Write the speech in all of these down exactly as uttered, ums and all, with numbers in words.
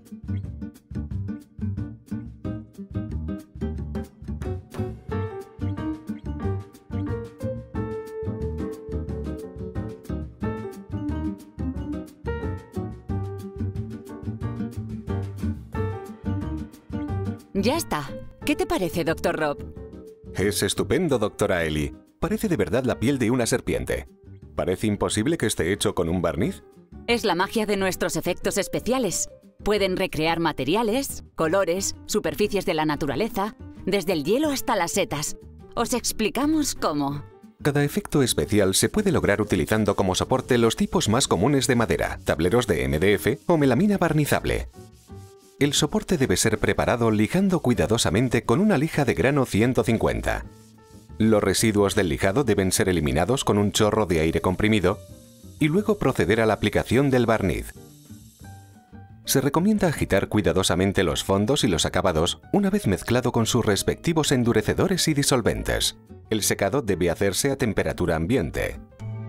Ya está. ¿Qué te parece, doctor Rob? Es estupendo, doctora Ellie. Parece de verdad la piel de una serpiente. ¿Parece imposible que esté hecho con un barniz? Es la magia de nuestros efectos especiales. Pueden recrear materiales, colores, superficies de la naturaleza, desde el hielo hasta las setas. Os explicamos cómo. Cada efecto especial se puede lograr utilizando como soporte los tipos más comunes de madera, tableros de M D F o melamina barnizable. El soporte debe ser preparado lijando cuidadosamente con una lija de grano ciento cincuenta. Los residuos del lijado deben ser eliminados con un chorro de aire comprimido y luego proceder a la aplicación del barniz. Se recomienda agitar cuidadosamente los fondos y los acabados una vez mezclado con sus respectivos endurecedores y disolventes. El secado debe hacerse a temperatura ambiente.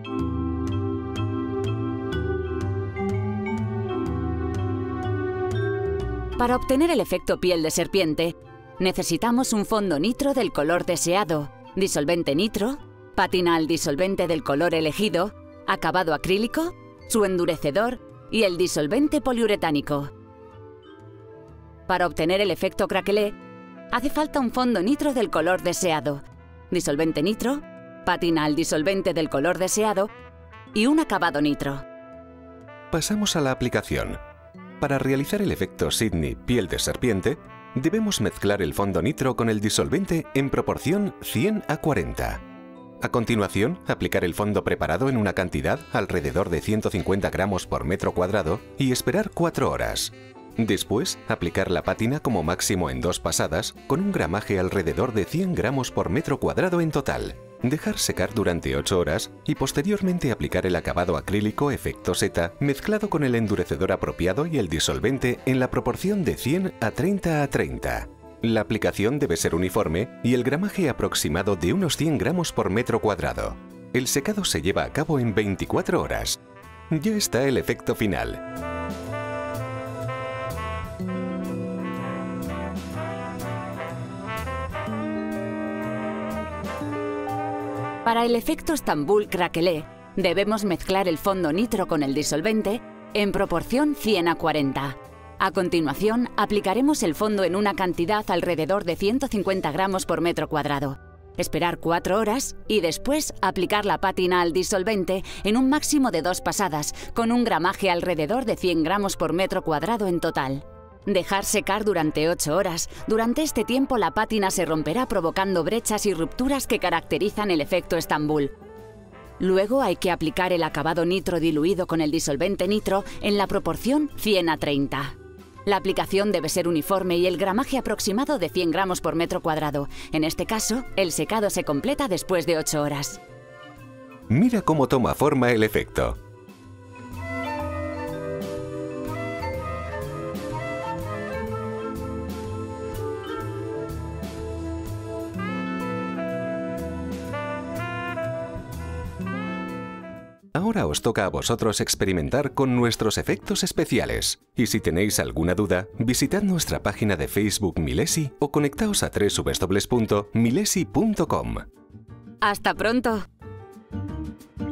Para obtener el efecto piel de serpiente, necesitamos un fondo nitro del color deseado, disolvente nitro, pátina al disolvente del color elegido, acabado acrílico, su endurecedor y el disolvente poliuretánico. Para obtener el efecto craquelé, hace falta un fondo nitro del color deseado, disolvente nitro, pátina al disolvente del color deseado y un acabado nitro. Pasamos a la aplicación. Para realizar el efecto Sydney piel de serpiente, debemos mezclar el fondo nitro con el disolvente en proporción cien a cuarenta. A continuación, aplicar el fondo preparado en una cantidad alrededor de ciento cincuenta gramos por metro cuadrado y esperar cuatro horas. Después, aplicar la pátina como máximo en dos pasadas con un gramaje alrededor de cien gramos por metro cuadrado en total. Dejar secar durante ocho horas y posteriormente aplicar el acabado acrílico efecto seta mezclado con el endurecedor apropiado y el disolvente en la proporción de cien a treinta a treinta. La aplicación debe ser uniforme y el gramaje aproximado de unos cien gramos por metro cuadrado. El secado se lleva a cabo en veinticuatro horas. Ya está el efecto final. Para el efecto Estambul craquelé, debemos mezclar el fondo nitro con el disolvente en proporción cien a cuarenta. A continuación, aplicaremos el fondo en una cantidad alrededor de ciento cincuenta gramos por metro cuadrado. Esperar cuatro horas y después aplicar la pátina al disolvente en un máximo de dos pasadas, con un gramaje alrededor de cien gramos por metro cuadrado en total. Dejar secar durante ocho horas. Durante este tiempo la pátina se romperá provocando brechas y rupturas que caracterizan el efecto Estambul. Luego hay que aplicar el acabado nitro diluido con el disolvente nitro en la proporción cien a treinta. La aplicación debe ser uniforme y el gramaje aproximado de cien gramos por metro cuadrado. En este caso, el secado se completa después de ocho horas. Mira cómo toma forma el efecto. Ahora os toca a vosotros experimentar con nuestros efectos especiales. Y si tenéis alguna duda, visitad nuestra página de Facebook Milesi o conectaos a doble u doble u doble u punto milesi punto com. ¡Hasta pronto!